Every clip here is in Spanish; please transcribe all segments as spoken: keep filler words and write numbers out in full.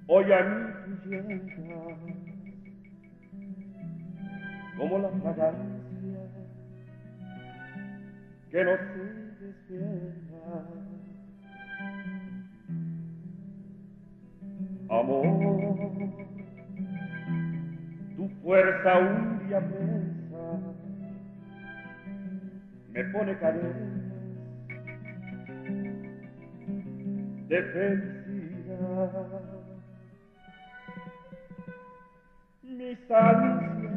Hoy a mí tú llegas como la fragancia que no se descienda. Amor, tu fuerza un día presa me pone cadenas de felicidad. Mis ansias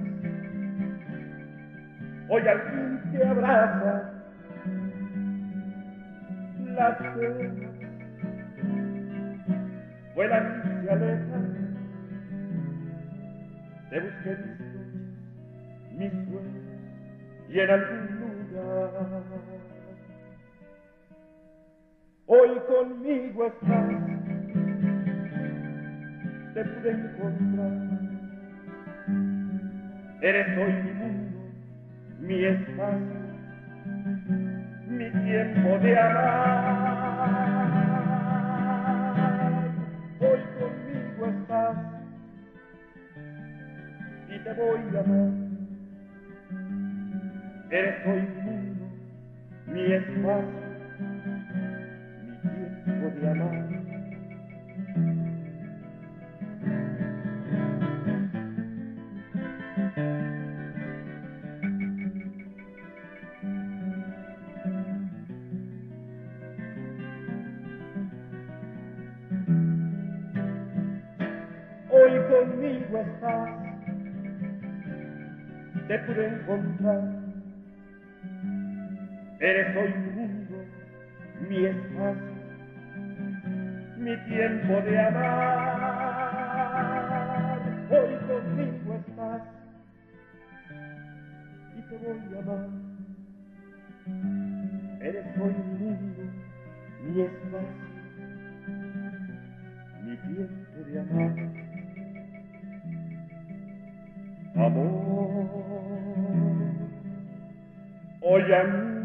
hoy al fin te abraza, las penas vuelan y se alejan. Te busqué mis noches, mis sueños y en algún lugar. Hoy conmigo estás, te pude encontrar. Eres hoy mi mundo, mi espacio, mi tiempo de amar. Hoy conmigo estás y te voy a amar. Eres hoy mi mundo, mi espacio, mi tiempo de amar. Hoy conmigo estás, te pude encontrar. Eres hoy mi mundo, mi espacio, mi tiempo de amar. Hoy conmigo estás y te voy a amar. Eres hoy mi mundo, mi espacio, mi tiempo de amar. Amor, hoy a mí